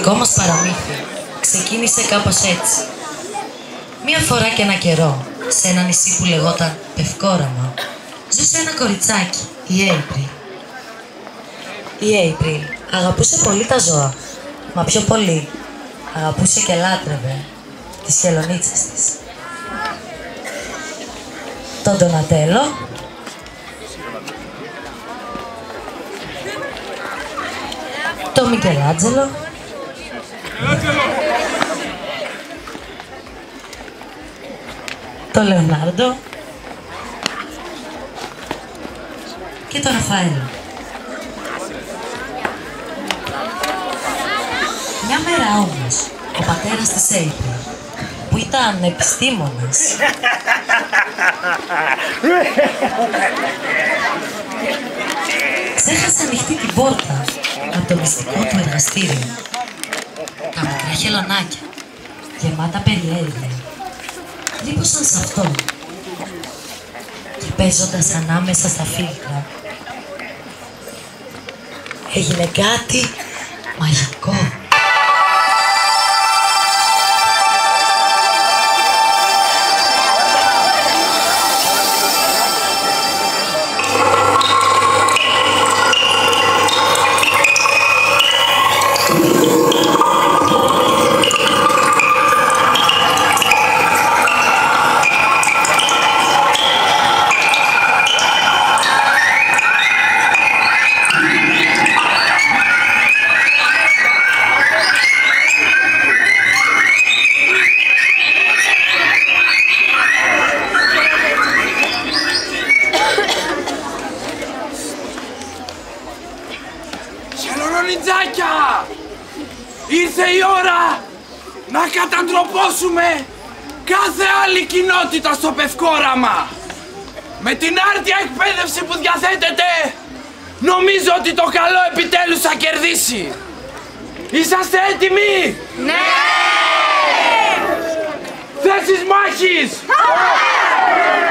δικό μας παραμύθι ξεκίνησε κάπως έτσι. Μία φορά και ένα καιρό, σε ένα νησί που λεγόταν Πευκόραμα, ζούσε ένα κοριτσάκι, η April. Η April αγαπούσε πολύ τα ζώα, μα πιο πολύ αγαπούσε και λάτρευε τις χελονίτσες της. Τον Ντονατέλο, τον Μικελάντζελο, τον Λεωνάρντο και τον Ραφαέλο. Μια μέρα όμως, ο πατέρας της April, που ήταν επιστήμονας, ξέχασε ανοιχτή την πόρτα από το μυστικό του εργαστήριο. Τα μικρά χελωνάκια, γεμάτα περιέργεια, τρύπωσαν σε αυτό και παίζοντας ανάμεσα στα φίλτρα, έγινε κάτι μαγικό. Χελονιτζάκια! Ήρθε η ώρα να καταντροπώσουμε κάθε άλλη κοινότητα στο Πευκόραμα. Με την άρτια εκπαίδευση που διαθέτεται, νομίζω ότι το καλό επιτέλους θα κερδίσει. Είσαστε έτοιμοι? Ναι! Θέσεις μάχης!